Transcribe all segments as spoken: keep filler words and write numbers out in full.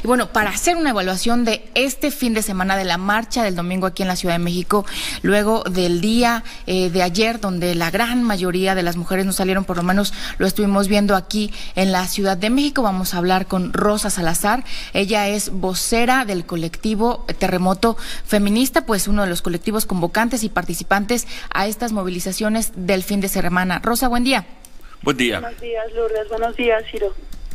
Y bueno, para hacer una evaluación de este fin de semana de la marcha del domingo aquí en la Ciudad de México, luego del día eh, de ayer, donde la gran mayoría de las mujeres no salieron, por lo menos lo estuvimos viendo aquí en la Ciudad de México, vamos a hablar con Rosa Salazar. Ella es vocera del colectivo Terremoto Feminista, pues uno de los colectivos convocantes y participantes a estas movilizaciones del fin de semana. Rosa, buen día. Buen día. Buenos días, Lourdes. Buenos días, Ciro.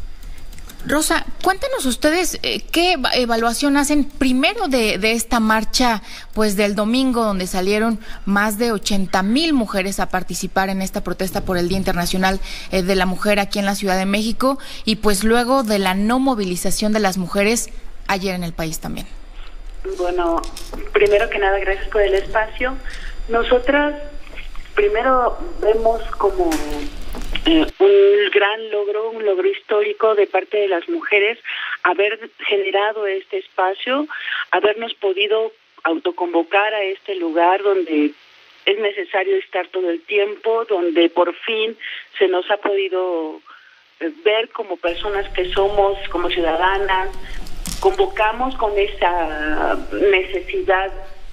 Rosa, cuéntanos ustedes eh, qué evaluación hacen primero de, de esta marcha, pues del domingo, donde salieron más de ochenta mil mujeres a participar en esta protesta por el Día Internacional eh, de la Mujer aquí en la Ciudad de México, y pues luego de la no movilización de las mujeres ayer en el país también. Bueno, primero que nada, gracias por el espacio. Nosotras primero vemos como Eh, un gran logro, un logro histórico de parte de las mujeres, haber generado este espacio, habernos podido autoconvocar a este lugar donde es necesario estar todo el tiempo, donde por fin se nos ha podido ver como personas que somos, como ciudadanas. Convocamos con esa necesidad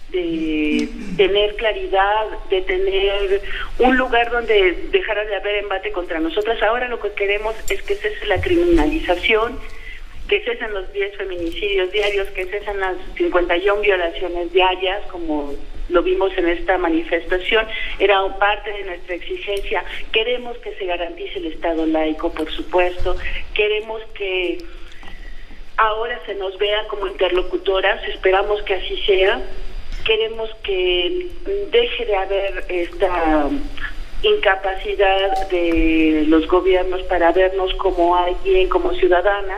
de tener claridad, de tener un lugar donde dejara de haber embate contra nosotras. Ahora lo que queremos es que cese la criminalización, que cesen los diez feminicidios diarios, que cesen las cincuenta y una violaciones diarias, como lo vimos en esta manifestación. Era parte de nuestra exigencia. Queremos que se garantice el Estado laico, por supuesto. Queremos que ahora se nos vea como interlocutoras, esperamos que así sea. Queremos que deje de haber esta incapacidad de los gobiernos para vernos como alguien, como ciudadanas.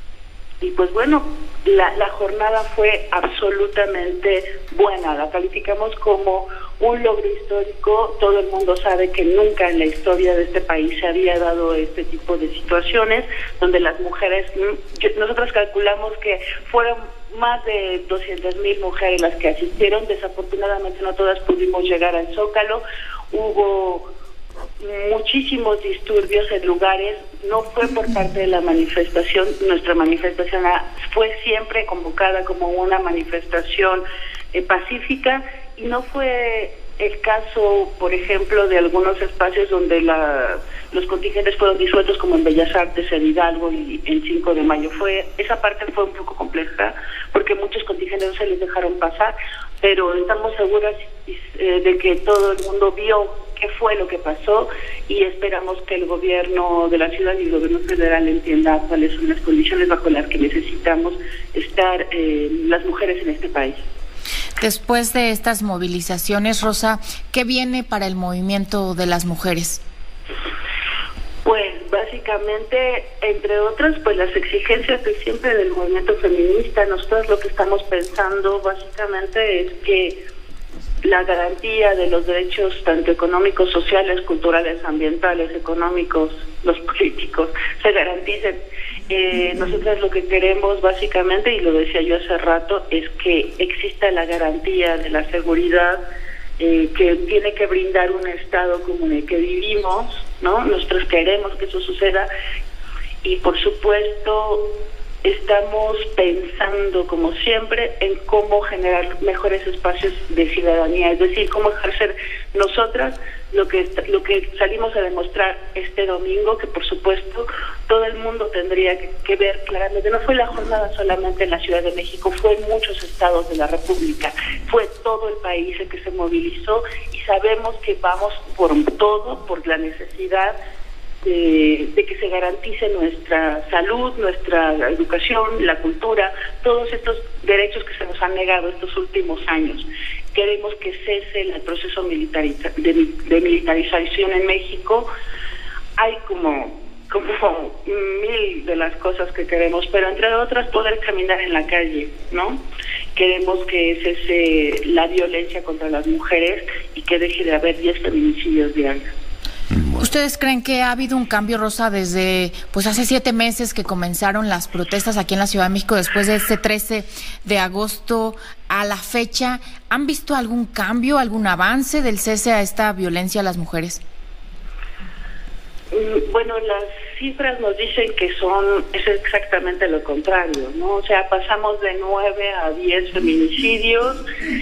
Y pues bueno, la, la jornada fue absolutamente buena, la calificamos como un logro histórico. Todo el mundo sabe que nunca en la historia de este país se había dado este tipo de situaciones, donde las mujeres, nosotros calculamos que fueron más de doscientas mil mujeres las que asistieron. Desafortunadamente no todas pudimos llegar al Zócalo. Hubo muchísimos disturbios en lugares. No fue por parte de la manifestación. Nuestra manifestación fue siempre convocada como una manifestación eh, pacífica, y no fue el caso, por ejemplo, de algunos espacios donde la, los contingentes fueron disueltos, como en Bellas Artes, en Hidalgo y en cinco de mayo. Fue, esa parte fue un poco compleja, porque muchos contingentes no se les dejaron pasar, pero estamos seguras eh, de que todo el mundo vio qué fue lo que pasó, y esperamos que el gobierno de la ciudad y el gobierno federal entienda cuáles son las condiciones bajo las que necesitamos estar eh, las mujeres en este país. Después de estas movilizaciones, Rosa, ¿qué viene para el movimiento de las mujeres? Pues básicamente, entre otras, pues las exigencias de siempre del movimiento feminista. Nosotros lo que estamos pensando básicamente es que la garantía de los derechos tanto económicos, sociales, culturales, ambientales, económicos, los políticos, se garanticen. Eh, nosotros lo que queremos básicamente, y lo decía yo hace rato, es que exista la garantía de la seguridad eh, que tiene que brindar un Estado como en el que vivimos, ¿no? Nosotros queremos que eso suceda, y por supuesto estamos pensando, como siempre, en cómo generar mejores espacios de ciudadanía, es decir, cómo ejercer nosotras lo que lo que salimos a demostrar este domingo, que por supuesto todo el mundo tendría que, que ver claramente. No fue la jornada solamente en la Ciudad de México, fue en muchos estados de la República, fue todo el país el que se movilizó, y sabemos que vamos por todo, por la necesidad De, de que se garantice nuestra salud, nuestra educación, la cultura, todos estos derechos que se nos han negado estos últimos años. Queremos que cese el proceso militariza, de, de militarización en México. Hay como, como mil de las cosas que queremos, pero entre otras poder caminar en la calle, ¿no? Queremos que cese la violencia contra las mujeres y que deje de haber diez feminicidios diarios. ¿Ustedes creen que ha habido un cambio, Rosa, desde pues hace siete meses que comenzaron las protestas aquí en la Ciudad de México, después de este trece de agosto a la fecha? ¿Han visto algún cambio, algún avance del cese a esta violencia a las mujeres? Bueno, las cifras nos dicen que son es exactamente lo contrario, ¿no? O sea, pasamos de nueve a diez feminicidios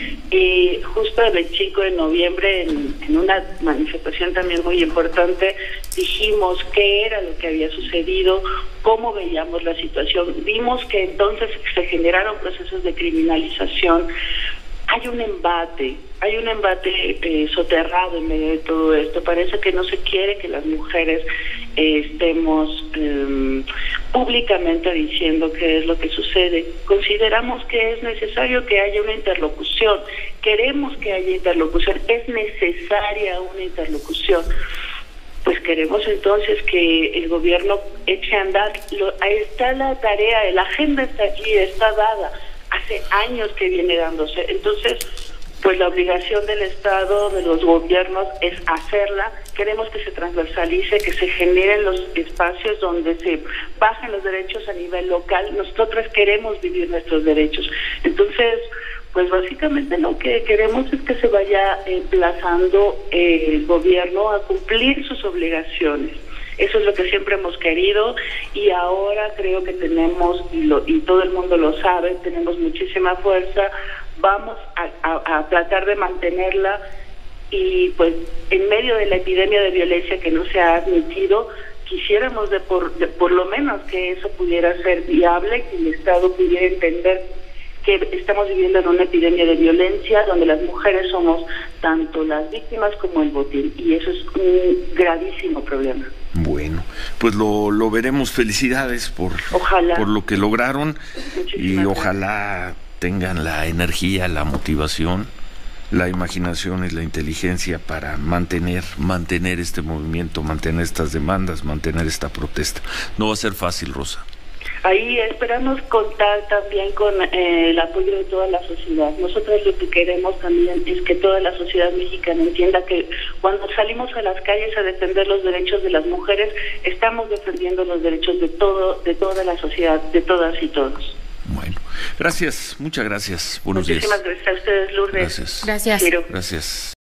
y justo el veinticinco de noviembre en, en una manifestación también muy importante dijimos qué era lo que había sucedido, cómo veíamos la situación. Vimos que entonces se generaron procesos de criminalización. Hay un embate, hay un embate eh, soterrado en medio de todo esto. Parece que no se quiere que las mujeres eh, estemos eh, públicamente diciendo qué es lo que sucede. Consideramos que es necesario que haya una interlocución, queremos que haya interlocución, es necesaria una interlocución. Pues queremos entonces que el gobierno eche a andar. Lo, ahí está la tarea, la agenda está allí, está dada. Hace años que viene dándose. Entonces, pues la obligación del Estado, de los gobiernos, es hacerla. Queremos que se transversalice, que se generen los espacios donde se bajen los derechos a nivel local. Nosotros queremos vivir nuestros derechos. Entonces, pues básicamente lo que queremos es que se vaya emplazando eh, el gobierno a cumplir sus obligaciones. Eso es lo que siempre hemos querido y ahora creo que tenemos, y, lo, y todo el mundo lo sabe, tenemos muchísima fuerza, vamos a, a, a tratar de mantenerla y pues en medio de la epidemia de violencia que no se ha admitido, quisiéramos de por, de por lo menos que eso pudiera ser viable, que el Estado pudiera entender que estamos viviendo en una epidemia de violencia donde las mujeres somos tanto las víctimas como el botín y eso es un gravísimo problema. Bueno, pues lo, lo veremos. Felicidades por, por lo que lograron. Muchísimas y ojalá gracias. Tengan la energía, la motivación, la imaginación y la inteligencia para mantener, mantener este movimiento, mantener estas demandas, mantener esta protesta. No va a ser fácil, Rosa. Ahí esperamos contar también con eh, el apoyo de toda la sociedad. Nosotros lo que queremos también es que toda la sociedad mexicana entienda que cuando salimos a las calles a defender los derechos de las mujeres, estamos defendiendo los derechos de todo, de toda la sociedad, de todas y todos. Bueno, gracias, muchas gracias. Buenos Muchísimas días. Muchísimas gracias a ustedes, Lourdes. Gracias. Gracias. Gracias.